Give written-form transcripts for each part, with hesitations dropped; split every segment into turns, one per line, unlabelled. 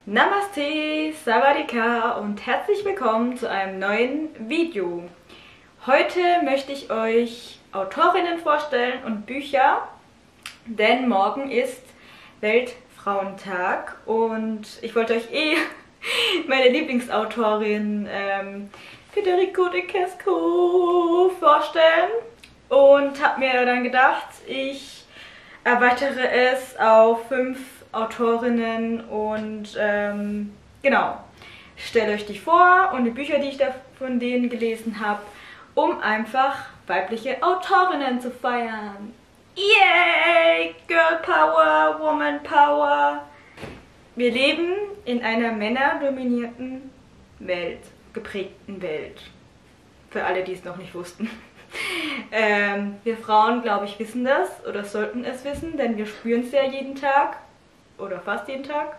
Namaste, Sawadika und herzlich willkommen zu einem neuen Video. Heute möchte ich euch Autorinnen vorstellen und Bücher, denn morgen ist Weltfrauentag und ich wollte euch meine Lieblingsautorin Federico de Quesco vorstellen und habe mir dann gedacht, ich erweitere es auf 5 Autorinnen und genau, stelle euch die vor und die Bücher, die ich da von denen gelesen habe, um einfach weibliche Autorinnen zu feiern. Yay! Girl Power, Woman Power. Wir leben in einer männerdominierten Welt, geprägten Welt. Für alle, die es noch nicht wussten. Wir Frauen, glaube ich, wissen das oder sollten es wissen, denn wir spüren es ja jeden Tag oder fast jeden Tag.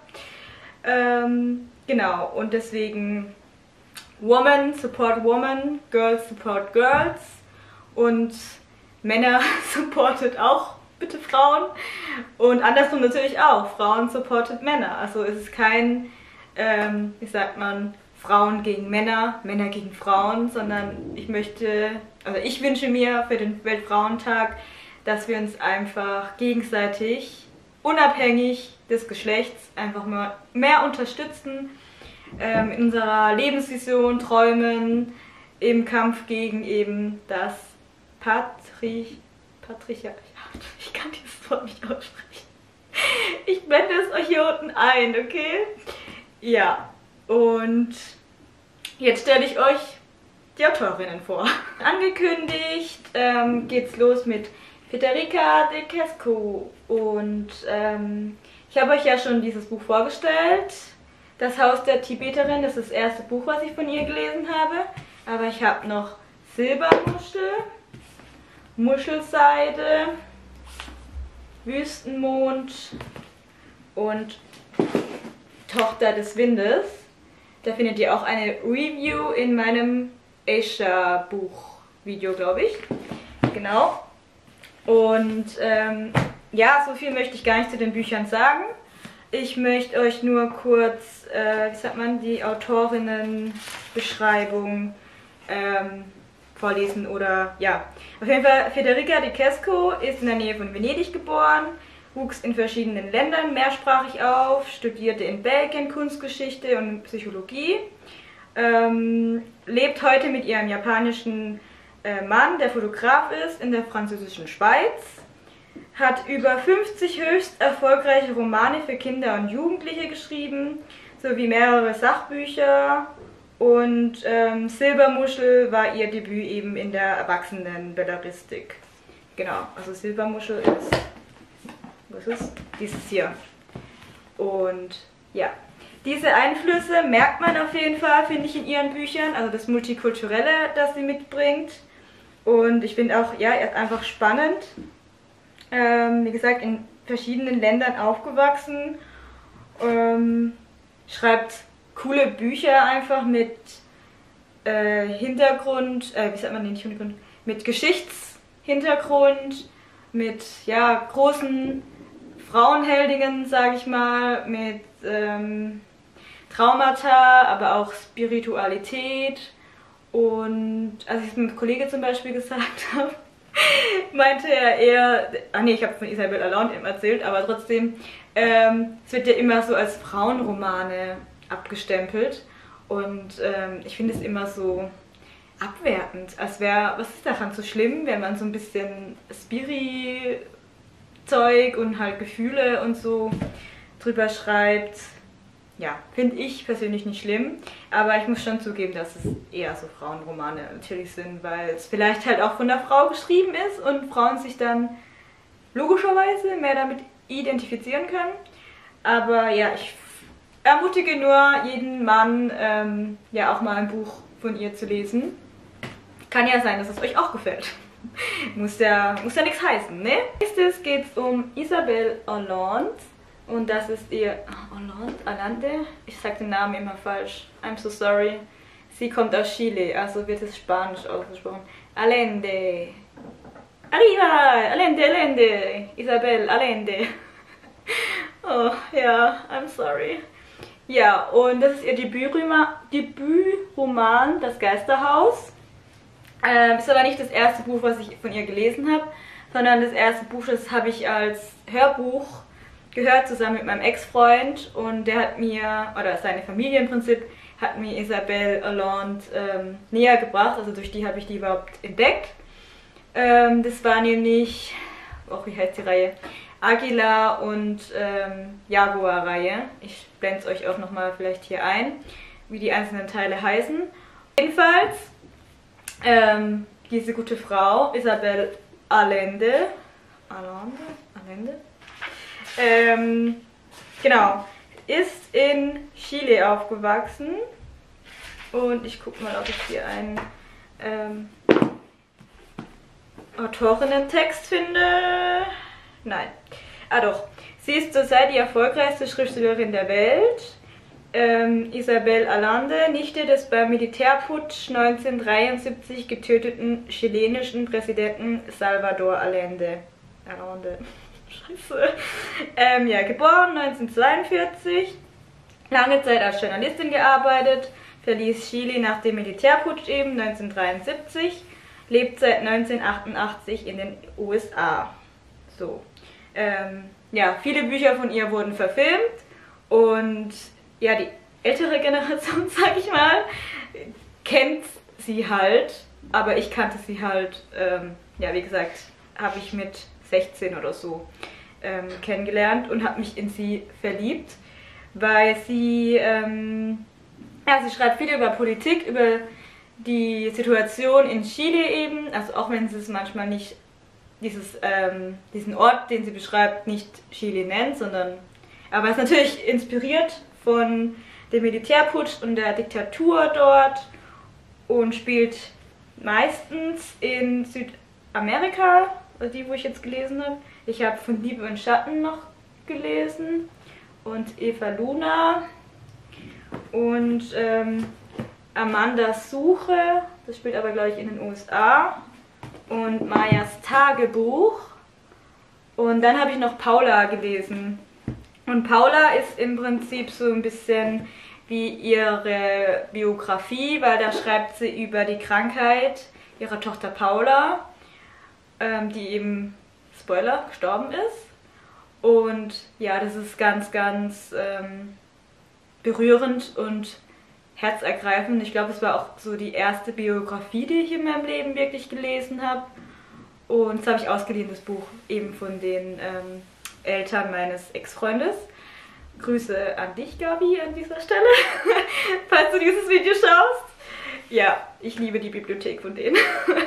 Genau, und deswegen Woman support Woman, Girls support Girls und Männer supportet auch bitte Frauen und andersrum natürlich auch, Frauen supportet Männer. Also es ist kein, wie sagt man, Frauen gegen Männer, Männer gegen Frauen, sondern ich wünsche mir für den Weltfrauentag, dass wir uns einfach gegenseitig, unabhängig des Geschlechts, einfach mal mehr unterstützen in unserer Lebensvision, Träumen, im Kampf gegen eben das Patriarchat. Ich kann dieses Wort nicht aussprechen. Ich blende es euch hier unten ein, okay? Ja. Und jetzt stelle ich euch die Autorinnen vor. Angekündigt geht's los mit Federica de Quesco und ich habe euch ja schon dieses Buch vorgestellt. Das Haus der Tibeterin, das ist das erste Buch, was ich von ihr gelesen habe. Aber ich habe noch Silbermuschel, Muschelseide, Wüstenmond und Tochter des Windes. Da findet ihr auch eine Review in meinem Aisha-Buch-Video, glaube ich. Genau. Und ja, so viel möchte ich gar nicht zu den Büchern sagen. Ich möchte euch nur kurz, wie sagt man, die Autorinnenbeschreibung vorlesen oder ja. Auf jeden Fall, Federica de Quesco ist in der Nähe von Venedig geboren, wuchs in verschiedenen Ländern mehrsprachig auf, studierte in Belgien Kunstgeschichte und Psychologie, lebt heute mit ihrem japanischen Mann, der Fotograf ist, in der französischen Schweiz, hat über 50 höchst erfolgreiche Romane für Kinder und Jugendliche geschrieben, sowie mehrere Sachbücher und Silbermuschel war ihr Debüt eben in der Erwachsenenbelletristik. Genau, also Silbermuschel ist, was ist? Dieses hier. Und ja, diese Einflüsse merkt man auf jeden Fall, finde ich, in ihren Büchern, also das Multikulturelle, das sie mitbringt. Und ich finde auch, ja, er ist einfach spannend. Wie gesagt, in verschiedenen Ländern aufgewachsen. Schreibt coole Bücher einfach mit Hintergrund, wie sagt man den Hintergrund? Mit Geschichtshintergrund, mit ja, großen Frauenheldinnen, sage ich mal, mit Traumata, aber auch Spiritualität. Und als ich es mit einem Kollegen zum Beispiel gesagt habe, meinte er eher, ach nee, ich habe von Isabel Allende eben erzählt, aber trotzdem, es wird ja immer so als Frauenromane abgestempelt und ich finde es immer so abwertend, als wäre, was ist daran so schlimm, wenn man so ein bisschen Spiri-Zeug und halt Gefühle und so drüber schreibt. Ja, finde ich persönlich nicht schlimm, aber ich muss schon zugeben, dass es eher so Frauenromane natürlich sind, weil es vielleicht halt auch von der Frau geschrieben ist und Frauen sich dann logischerweise mehr damit identifizieren können. Aber ja, ich ermutige nur jeden Mann, ja auch mal ein Buch von ihr zu lesen. Kann ja sein, dass es euch auch gefällt. Muss ja nichts heißen, ne? Nächstes geht es um Isabel Allende. Und das ist ihr Allende. Ich sage den Namen immer falsch. I'm so sorry. Sie kommt aus Chile, also wird es Spanisch ausgesprochen. Allende. Arriba! Allende, Allende! Isabel Allende. Oh, ja, I'm sorry. Ja, und das ist ihr Debütroman, Das Geisterhaus. Ist aber nicht das erste Buch, was ich von ihr gelesen habe, sondern das erste Buch, das habe ich als Hörbuch gehört, zusammen mit meinem Ex-Freund. Und der hat mir, oder seine Familie im Prinzip, hat mir Isabelle Allende näher gebracht. Also durch die habe ich die überhaupt entdeckt. Das war nämlich, wie heißt die Reihe? Águila und Jaguar-Reihe. Ich blende es euch auch nochmal vielleicht hier ein, wie die einzelnen Teile heißen. Jedenfalls, diese gute Frau, Isabelle Allende, genau, ist in Chile aufgewachsen. Und ich gucke mal, ob ich hier einen Autorinnen-Text finde. Nein. Ah doch. Sie ist zurzeit die erfolgreichste Schriftstellerin der Welt. Isabelle Allende, Nichte des beim Militärputsch 1973 getöteten chilenischen Präsidenten Salvador Allende. Scheiße. Ja, geboren 1942. Lange Zeit als Journalistin gearbeitet. Verließ Chile nach dem Militärputsch eben 1973. Lebt seit 1988 in den USA. So. Ja, viele Bücher von ihr wurden verfilmt und ja, die ältere Generation, sag ich mal, kennt sie halt, aber ich kannte sie halt, ja, wie gesagt, habe ich mit 16 oder so kennengelernt und habe mich in sie verliebt, weil sie, ja, sie schreibt viel über Politik, über die Situation in Chile eben, also auch wenn sie es manchmal nicht diesen Ort, den sie beschreibt, nicht Chile nennt, sondern aber es ist natürlich inspiriert von dem Militärputsch und der Diktatur dort und spielt meistens in Südamerika, also die, wo ich jetzt gelesen habe. Ich habe von Liebe und Schatten noch gelesen und Eva Luna und Amandas Suche, das spielt aber glaube ich in den USA. Und Mayas Tagebuch. Und dann habe ich noch Paula gelesen. Und Paula ist im Prinzip so ein bisschen wie ihre Biografie, weil da schreibt sie über die Krankheit ihrer Tochter Paula, die eben, Spoiler, gestorben ist. Und ja, das ist ganz, ganz berührend und herzergreifend. Ich glaube, es war auch so die erste Biografie, die ich in meinem Leben wirklich gelesen habe. Und das habe ich ausgeliehen, das Buch, eben von den Eltern meines Ex-Freundes. Grüße an dich, Gabi, an dieser Stelle, falls du dieses Video schaust. Ja, ich liebe die Bibliothek von denen.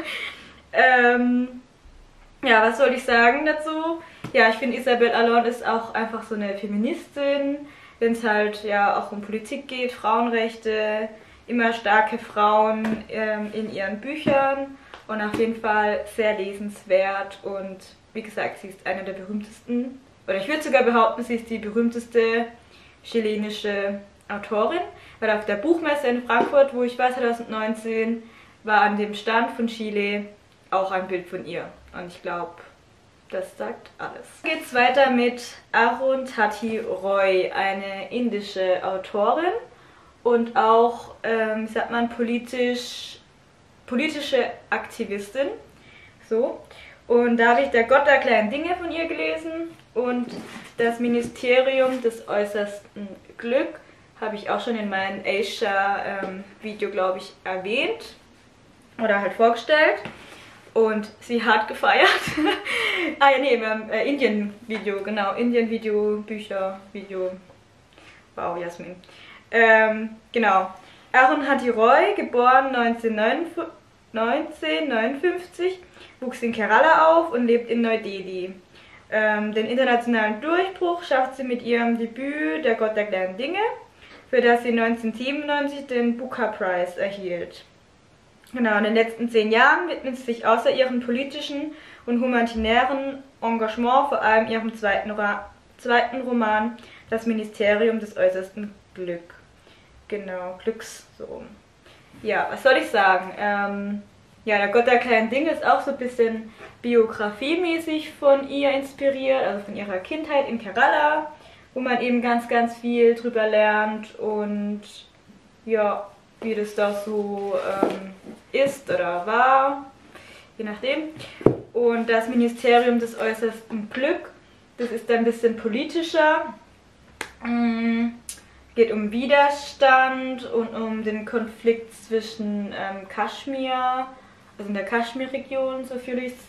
Ja, was soll ich sagen dazu? Ja, ich finde, Isabelle Allende ist auch einfach so eine Feministin, wenn es halt ja auch um Politik geht, Frauenrechte, immer starke Frauen in ihren Büchern und auf jeden Fall sehr lesenswert und wie gesagt, sie ist eine der berühmtesten, oder ich würde sogar behaupten, sie ist die berühmteste chilenische Autorin, weil auf der Buchmesse in Frankfurt, wo ich war 2019, war an dem Stand von Chile auch ein Bild von ihr und ich glaube, das sagt alles. Dann geht es weiter mit Arundhati Roy, eine indische Autorin und auch, wie sagt man, politische Aktivistin. So. Und da habe ich Der Gott der kleinen Dinge von ihr gelesen und das Ministerium des äußersten Glück habe ich auch schon in meinem Asia-Video, glaube ich, erwähnt oder halt vorgestellt. Und sie hat gefeiert. Ah ja, nee, Indien-Video, genau. Indien-Video, Bücher, Video. Wow, Jasmin. Genau. Arundhati Roy, geboren 1959, wuchs in Kerala auf und lebt in Neu-Delhi. Den internationalen Durchbruch schafft sie mit ihrem Debüt Der Gott der kleinen Dinge, für das sie 1997 den Booker Prize erhielt. Genau, in den letzten 10 Jahren widmet sie sich außer ihrem politischen und humanitären Engagement vor allem ihrem zweiten Roman, Das Ministerium des äußersten Glück. Genau, Glücks, so rum. Ja, was soll ich sagen? Ja, Der Gott der kleinen Dinge ist auch so ein bisschen biografiemäßig von ihr inspiriert, also von ihrer Kindheit in Kerala, wo man eben ganz, ganz viel drüber lernt und ja, wie das da so ist oder war, je nachdem. Und das Ministerium des äußersten Glück, das ist ein bisschen politischer. Geht um Widerstand und um den Konflikt zwischen Kaschmir, also in der Kaschmir-Region, so viel ich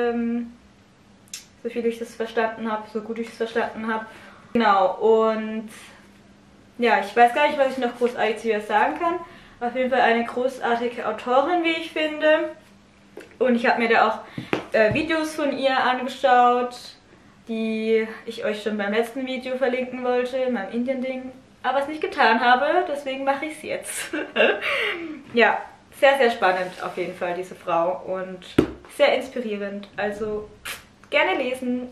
das verstanden habe, so gut ich es verstanden habe. Genau, und ja, ich weiß gar nicht, was ich noch großartig zu ihr sagen kann. Auf jeden Fall eine großartige Autorin, wie ich finde. Und ich habe mir da auch Videos von ihr angeschaut, die ich euch schon beim letzten Video verlinken wollte, in meinem Indien-Ding, aber es nicht getan habe, deswegen mache ich es jetzt. Ja, sehr, sehr spannend auf jeden Fall, diese Frau, und sehr inspirierend, also gerne lesen.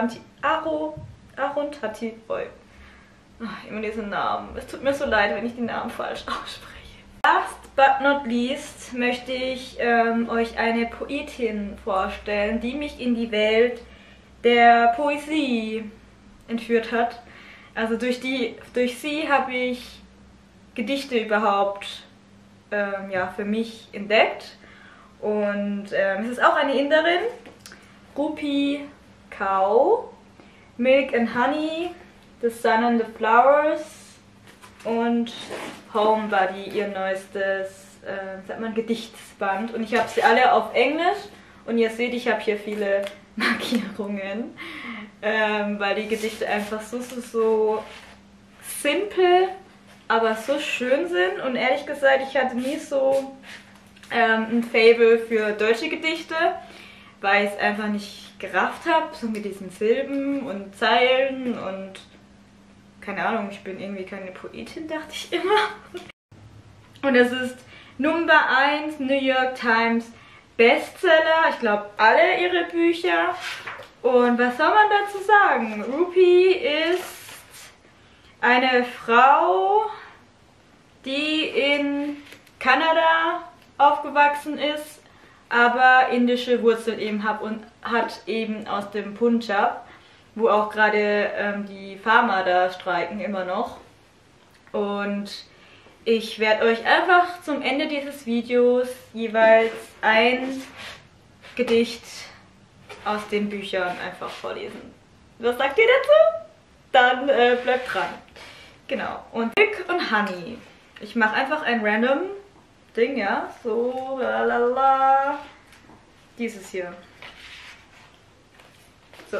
Arundhati Roy. Immer diesen Namen, es tut mir so leid, wenn ich die Namen falsch ausspreche. Last but not least möchte ich euch eine Poetin vorstellen, die mich in die Welt der Poesie entführt hat. Also durch sie habe ich Gedichte überhaupt ja, für mich entdeckt. Und es ist auch eine Inderin, Rupi Kaur, Milk and Honey, The Sun and the Flowers und Homebody, ihr neuestes sagt man, Gedichtsband. Und ich habe sie alle auf Englisch und ihr seht, ich habe hier viele Markierungen, weil die Gedichte einfach so simpel, aber so schön sind. Und ehrlich gesagt, ich hatte nie so ein Faible für deutsche Gedichte, weil ich es einfach nicht gerafft habe, so mit diesen Silben und Zeilen und keine Ahnung, ich bin irgendwie keine Poetin, dachte ich immer. Und es ist Nummer 1 New York Times Bestseller, ich glaube alle ihre Bücher. Und was soll man dazu sagen? Rupi ist eine Frau, die in Kanada aufgewachsen ist, aber indische Wurzeln eben hat und hat eben aus dem Punjab, wo auch gerade die Farmer da streiken immer noch. Und ich werde euch einfach zum Ende dieses Videos jeweils ein Gedicht aus den Büchern einfach vorlesen. Was sagt ihr dazu? Dann bleibt dran. Genau. Und Milk und Honey. Ich mache einfach ein random Ding, ja. So, lalala. Dieses hier. So.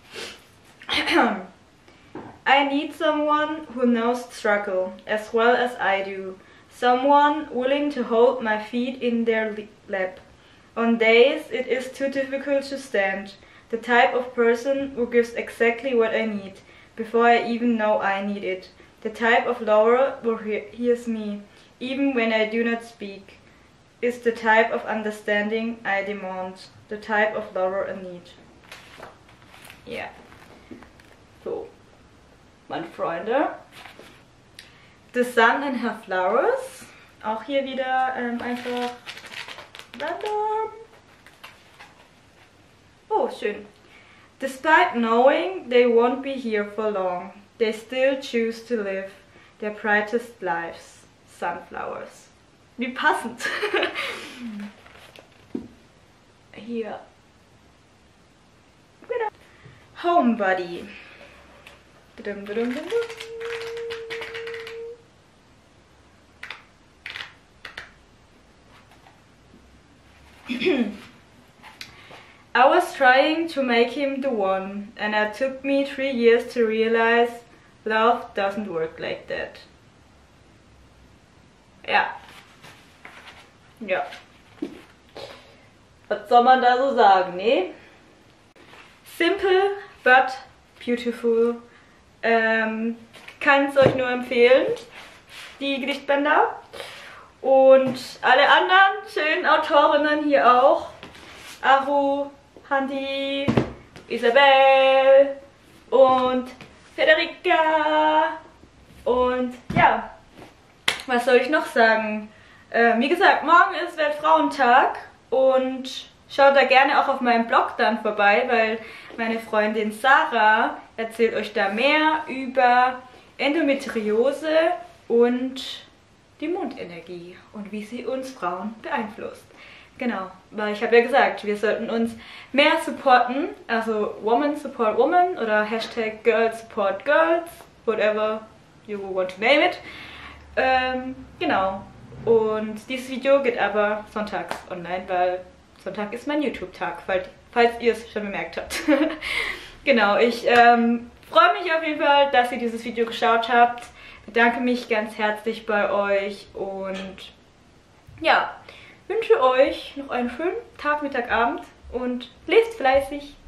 I need someone who knows struggle as well as I do. Someone willing to hold my feet in their lap. On days it is too difficult to stand. The type of person who gives exactly what I need, before I even know I need it. The type of lover who hears me, even when I do not speak. Is the type of understanding I demand. The type of lover I need. Ja. So. Meine Freunde. The Sun and Her Flowers. Auch hier wieder einfach random. Oh, schön. Despite knowing they won't be here for long, they still choose to live their brightest lives. Sunflowers. Wie passend. Hier. Homebody. I was trying to make him the one, and it took me 3 years to realize love doesn't work like that. Ja. Ja. Was soll man da so sagen, ne? Simple but beautiful. Kann es euch nur empfehlen, die Gedichtbänder. Und alle anderen schönen Autorinnen hier auch. Aru, Handi, Isabel und Federica. Und ja, was soll ich noch sagen? Wie gesagt, morgen ist Weltfrauentag und Schaut da gerne auch auf meinem Blog dann vorbei, weil meine Freundin Sarah erzählt euch da mehr über Endometriose und die Mondenergie und wie sie uns Frauen beeinflusst. Genau, weil ich habe ja gesagt, wir sollten uns mehr supporten, also Woman Support Woman oder Hashtag Girls Support Girls, whatever you want to name it. Genau, und dieses Video geht aber sonntags online, weil Sonntag ist mein YouTube-Tag, falls ihr es schon bemerkt habt. Genau, ich freue mich auf jeden Fall, dass ihr dieses Video geschaut habt. Bedanke mich ganz herzlich bei euch und ja, wünsche euch noch einen schönen Tag, Mittag, Abend und lest fleißig.